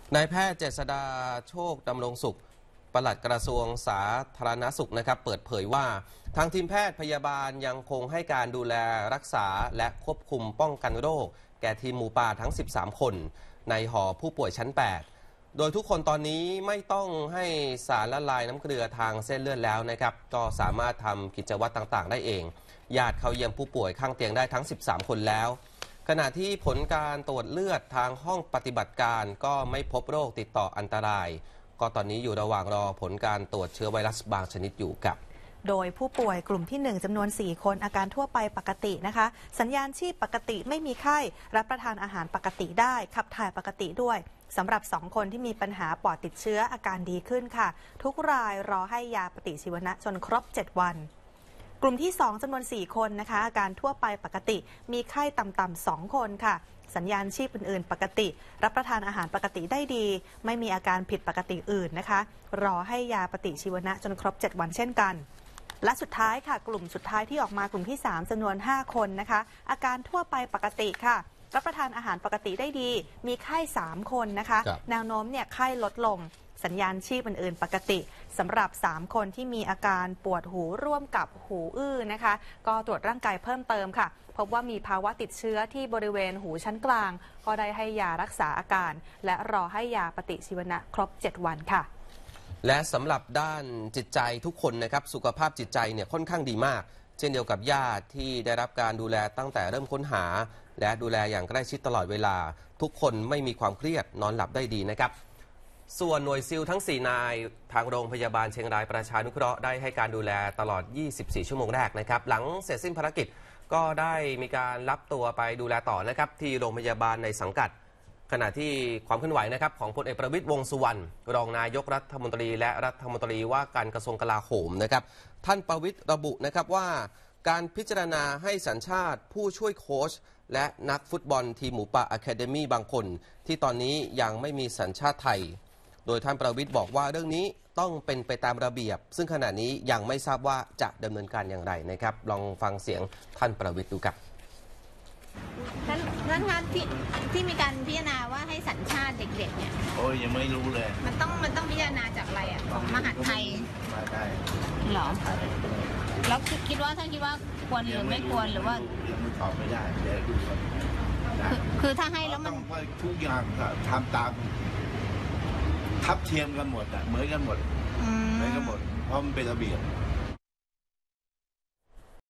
นายแพทย์เจษฎาโชคดำรงสุขปลัดกระทรวงสาธารณสุขนะครับเปิดเผยว่าทางทีมแพทย์พยาบาลยังคงให้การดูแลรักษาและควบคุมป้องกันโรคแก่ทีมหมูป่าทั้ง 13 คนในหอผู้ป่วยชั้น 8 โดยทุกคนตอนนี้ไม่ต้องให้สารละลายน้ำเกลือทางเส้นเลือดแล้วนะครับก็สามารถทำกิจวัตรต่างๆได้เองญาติเขาเยี่ยมผู้ป่วยข้างเตียงได้ทั้ง 13 คนแล้วขณะที่ผลการตรวจเลือดทางห้องปฏิบัติการก็ไม่พบโรคติดต่ออันตรายก็ตอนนี้อยู่ระหว่างรอผลการตรวจเชื้อไวรัสบางชนิดอยู่กับโดยผู้ป่วยกลุ่มที่ 1จำนวน 4 คนอาการทั่วไปปกตินะคะสัญญาณชีพปกติไม่มีไข้รับประทานอาหารปกติได้ขับถ่ายปกติด้วยสำหรับ 2 คนที่มีปัญหาปอดติดเชื้ออาการดีขึ้นค่ะทุกรายรอให้ยาปฏิชีวนะจนครบ 7 วันกลุ่มที่ 2จำนวน 4 คนนะคะอาการทั่วไปปกติมีไข้ต่ำๆ2 คนค่ะสัญญาณชีพอื่นๆปกติรับประทานอาหารปกติได้ดีไม่มีอาการผิดปกติอื่นนะคะรอให้ยาปฏิชีวนะจนครบ 7 วันเช่นกันและสุดท้ายค่ะกลุ่มสุดท้ายที่ออกมากลุ่มที่ 3จำนวน 5 คนนะคะอาการทั่วไปปกติค่ะรับประทานอาหารปกติได้ดีมีไข้3 คนนะคะแนวโน้มเนี่ยไข้ลดลงสัญญาณชีพอื่นๆปกติสำหรับ3 คนที่มีอาการปวดหูร่วมกับหูอื้อนะคะก็ตรวจร่างกายเพิ่มเติมค่ะพบว่ามีภาวะติดเชื้อที่บริเวณหูชั้นกลางก็ได้ให้ยารักษาอาการและรอให้ยาปฏิชีวนะครบ 7 วันค่ะและสำหรับด้านจิตใจทุกคนนะครับสุขภาพจิตใจเนี่ยค่อนข้างดีมากเช่นเดียวกับญาติที่ได้รับการดูแลตั้งแต่เริ่มค้นหาและดูแลอย่างใกล้ชิดตลอดเวลาทุกคนไม่มีความเครียดนอนหลับได้ดีนะครับส่วนหน่วยซิลทั้ง 4 นายทางโรงพยาบาลเชียงรายประชานุเคราะห์ได้ให้การดูแลตลอด 24 ชั่วโมงแรกนะครับหลังเสร็จสิ้นภารกิจก็ได้มีการรับตัวไปดูแลต่อนะครับที่โรงพยาบาลในสังกัดขณะที่ความเคลื่อนไหวนะครับของพลเอกประวิตรวงษ์สุวรรณรองนายกรัฐมนตรีและรัฐมนตรีว่าการกระทรวงกลาโหมนะครับท่านประวิตรระบุนะครับว่าการพิจารณาให้สัญชาติผู้ช่วยโค้ชและนักฟุตบอลทีมหมูป่าอะคาเดมี่บางคนที่ตอนนี้ยังไม่มีสัญชาติไทยโดยท่านประวิตรบอกว่าเรื่องนี้ต้องเป็นไปตามระเบียบซึ่งขณะนี้ยังไม่ทราบว่าจะดำเนินการอย่างไรนะครับลองฟังเสียงท่านประวิตรดูครับท่านคะที่มีการพิจารณาว่าให้สัญชาติเด็กๆเนี่ยโอ้ยยังไม่รู้เลยมันต้องพิจารณาจากอะไรอ่ะของมหาดไทยมาได้หรอแล้วคิดว่าท่านคิดว่าควรหรือไม่ควรหรือว่ายังตอบไม่ได้เดี๋ยวดูก่อนคือถ้าให้แล้วมันทุกอย่างทำตามทับเทียมกันหมดอ่ะเหมือนกันหมดเพราะมันเป็นระเบียบ